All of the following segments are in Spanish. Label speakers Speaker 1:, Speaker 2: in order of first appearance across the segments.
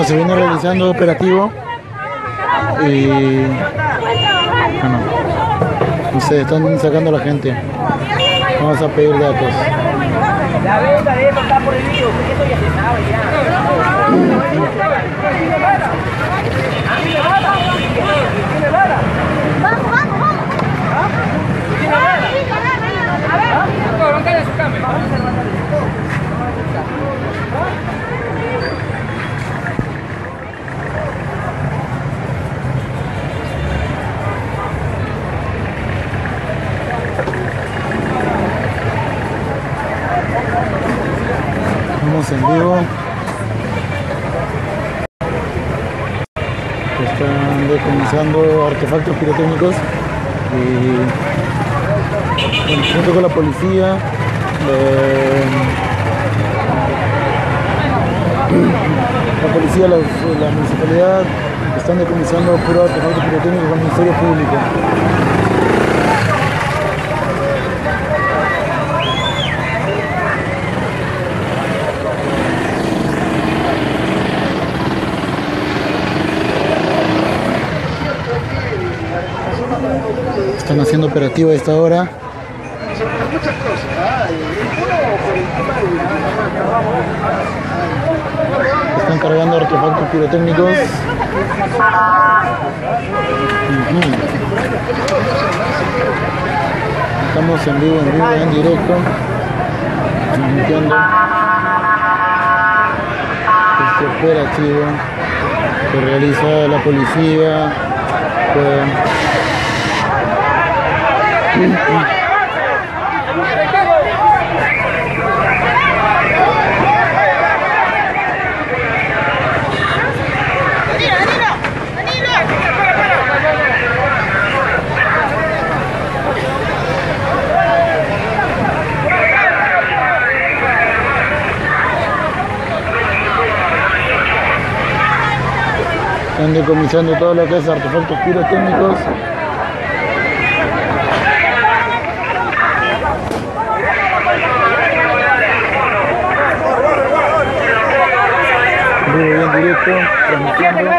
Speaker 1: se viene realizando operativo y bueno, no sé, están sacando a la gente. Vamos a pedir datos.
Speaker 2: La venta de esto está prohibido, eso ya se sabe ya. Vamos, vamos, vamos.
Speaker 1: Estamos en vivo. Están decomisando artefactos pirotécnicos y bueno, junto con la policía, la municipalidad están decomisando puro artefactos pirotécnicos con el Ministerio Público. Están haciendo operativo a esta hora. Están cargando artefactos pirotécnicos. Estamos en vivo, en directo, transmitiendo este operativo que realiza la policía. Están decomisando todo lo que es artefactos pirotécnicos. Vivo en directo, transmitiendo.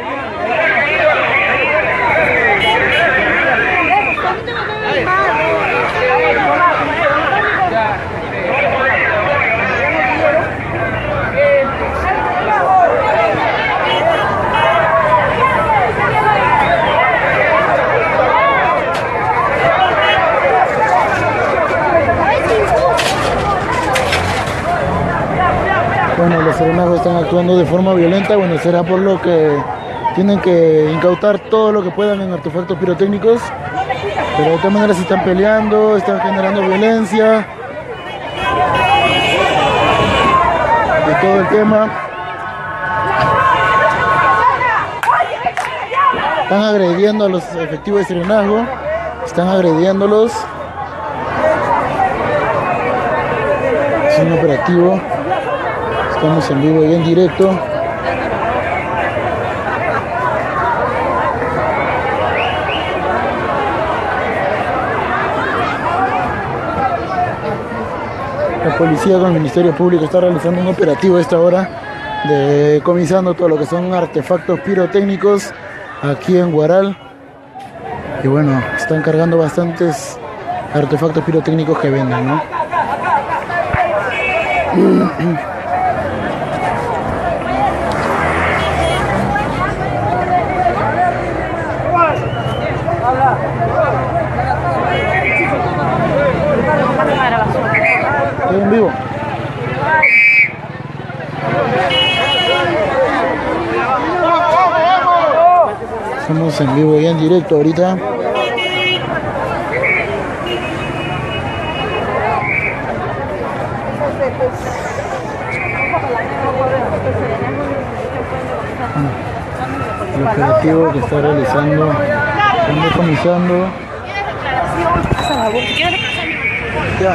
Speaker 1: Bueno, los serenazgos están actuando de forma violenta, bueno, será por lo que tienen que incautar todo lo que puedan en artefactos pirotécnicos, pero de todas maneras se están peleando, están generando violencia y todo el tema. Están agrediendo a los efectivos de serenazgo, están agrediéndolos. Es un operativo. Estamos en vivo y en directo. La policía con el Ministerio Público está realizando un operativo a esta hora, decomisando todo lo que son artefactos pirotécnicos aquí en Huaral. Y bueno, están cargando bastantes artefactos pirotécnicos que venden, ¿no? Estoy en vivo. Estamos en vivo y en directo ahorita. El operativo que está realizando, están decomisando. Ya.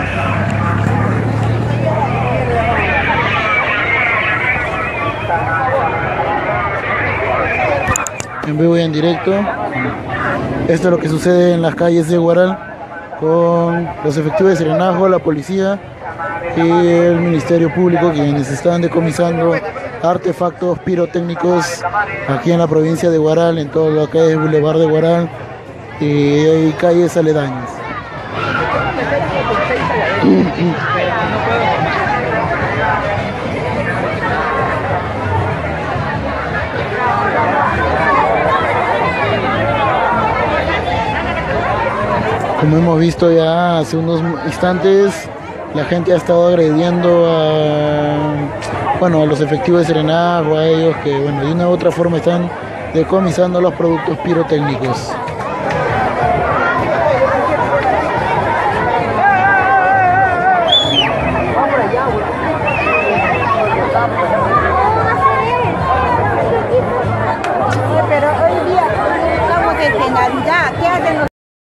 Speaker 1: En vivo y en directo. Esto es lo que sucede en las calles de Huaral con los efectivos de serenazgo, la policía y el Ministerio Público, quienes están decomisando artefactos pirotécnicos aquí en la provincia de Huaral, en todo lo que es Boulevard de Huaral y calles aledañas. Como hemos visto ya hace unos instantes, la gente ha estado agrediendo a los efectivos de Serenazgo, a ellos que de una u otra forma están decomisando los productos pirotécnicos.